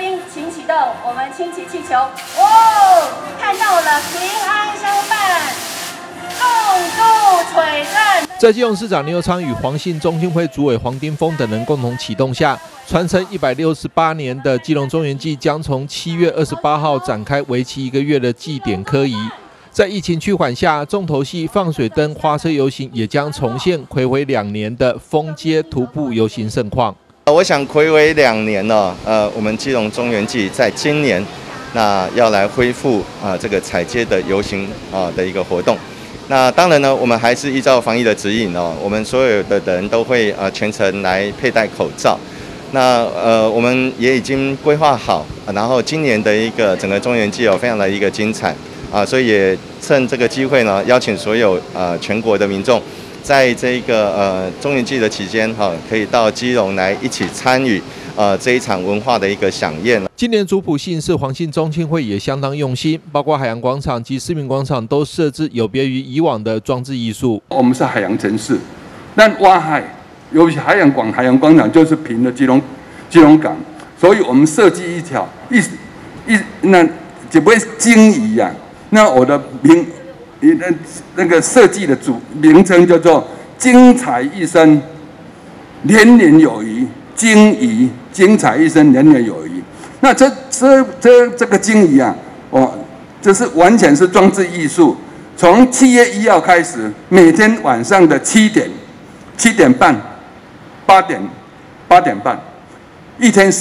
兵，请启动我们轻骑气球。哦，看到了平安相伴，共筑璀璨。 在基隆市长林右昌与黄信中心会主委黄丁峰等人共同启动下，传承168年的基隆中元祭将从7月28号展开，为期1个月的祭典科仪。在疫情趋缓下，重头戏放水灯花车游行也将重现睽违2年的封街徒步游行盛况。 我想睽违2年了，我们基隆中元祭在今年那要来恢复这个踩街的游行的一个活动。那当然呢，我们还是依照防疫的指引哦，我们所有的人都会全程来佩戴口罩。那我们也已经规划好，然后今年的一个整个中元祭非常的一个精彩所以也趁这个机会呢，邀请所有全国的民众，在这个中元祭的期间可以到基隆来一起参与这一场文化的一个飨宴。 今年主普信市黄信中心会也相当用心，包括海洋广场及市民广场都设置有别于以往的装置艺术。 我们是海洋城市，但挖海，尤其海洋广场就是凭了基隆港，所以我们设计一条那就不会惊疑啊。那我的那个设计的名称叫做“精彩一生，年年有余”。精彩一生，年年有余。那这个惊疑啊，这是完全是装置艺术。从7月1号开始，每天晚上的7点半、8点半，一天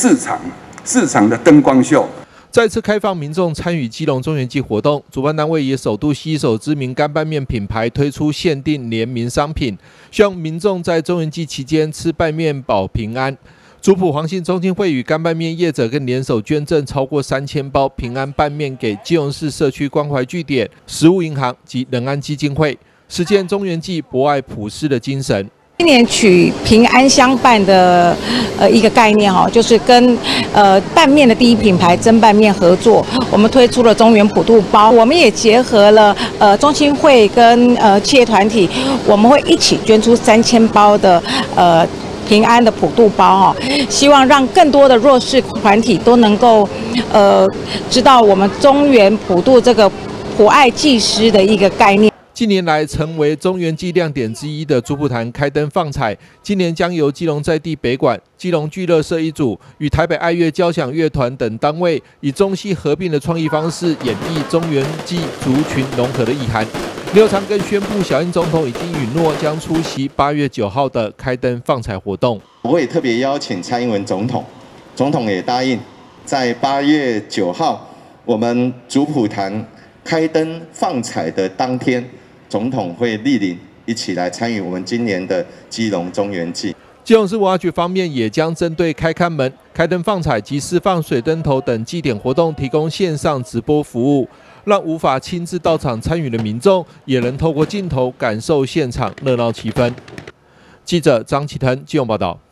4场的灯光秀。 再次开放民众参与基隆中元祭活动，主办单位也首度携手知名干拌面品牌推出限定联名商品，希望民众在中元祭期间吃拌面保平安。主普黄信中心会与干拌面业者更联手捐赠超过3000包平安拌面给基隆市社区关怀据点、食物银行及仁安基金会，实践中元祭博爱普施的精神。 今年取平安相伴的一个概念就是跟拌面的第一品牌蒸拌面合作，我们推出了中元普渡包，我们也结合了中心会跟企业团体，我们会一起捐出3000包的平安的普渡包希望让更多的弱势团体都能够知道我们中元普渡这个普爱祭施的一个概念。 近年来，成为中元祭亮点之一的主普坛开灯放彩，今年将由基隆在地北管、基隆聚乐社一组与台北爱乐交响乐团等单位，以中西合并的创意方式演绎中元祭族群融合的意涵。林右昌更宣布，小英总统已经允诺将出席8月9号的开灯放彩活动。 我也特别邀请蔡英文总统也答应，在8月9号我们主普坛开灯放彩的当天。总统会莅临一起来参与我们今年的基隆中元祭。 基隆市文化局方面也将针对开看门、开灯放彩及释放水灯头等祭典活动提供线上直播服务，让无法亲自到场参与的民众也能透过镜头感受现场热闹气氛。记者张启腾基隆报道。